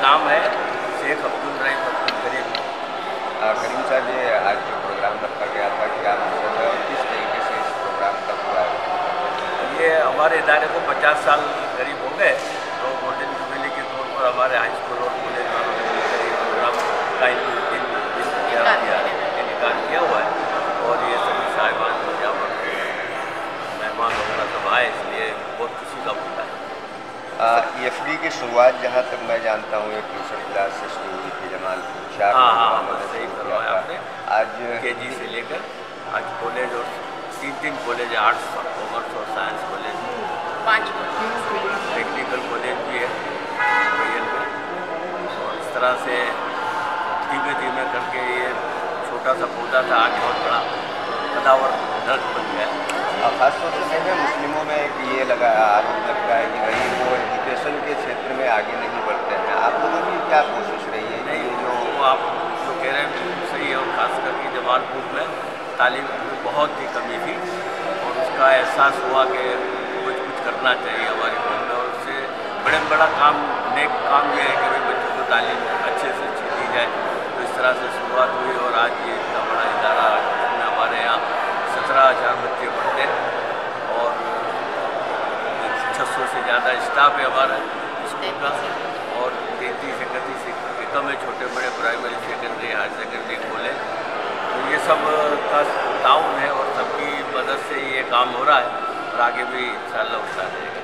नाम है शेख अब्दुल करीम। करीम साहब, ये आज जो प्रोग्राम रखा गया था क्या मतलब है और किस तरीके से इस प्रोग्राम का हुआ है? ये हमारे इदारे को 50 साल करीब हो गए, तो गोल्डन जुबली के तौर पर हमारे हाई स्कूल और कॉलेज वालों ने प्रोग्राम का इनकार किया हुआ है। और ये सभी साहिबान मेहमान वगैरह सब आए, इसलिए बहुत खुशी का मौका है। F.D. की शुरुआत जहाँ तक मैं जानता हूँ एक ट्यूशन क्लास से शुरू हुई थी जमालपुर। सही करवाया आपने। आज KG से लेकर आज कॉलेज और 3 कॉलेज है, आर्ट्स, कॉमर्स और साइंस कॉलेज, 5 टेक्निकल कॉलेज भी है बगल में। और इस तरह से धीमे धीमे करके ये छोटा सा पौधा था, आज बहुत बड़ा कदावर दर्द बन गया। खासतौर से मैं मुस्लिमों में एक ये लगा आरोप लगता है कि भाई वो एजुकेशन के क्षेत्र में आगे नहीं बढ़ते हैं। आप लोगों की क्या कोशिश रही है? नहीं, जो आप जो कह रहे हैं बिल्कुल सही है। और ख़ास करके जमालपुर में तालीम की बहुत ही कमी थी और उसका एहसास हुआ कि कुछ करना चाहिए हमारी कौम में। और उससे बड़ा काम, नेक काम ये है कि भाई बच्चों को तालीम अच्छे से अच्छी दी जाए। तो इस तरह से शुरुआत हुई और आज ये इतना बड़ा इदारा, जिसमें हमारे यहाँ 17,000 बच्चे पढ़ते हैं और 600 से ज़्यादा स्टाफ है हमारा स्कूल का। और 33-31 एकम है, छोटे बड़े primary, secondary, higher secondary college. तो ये सब का ताउन है और सबकी मदद से ये काम हो रहा है और आगे भी इंशाअल्लाह होता रहेगा।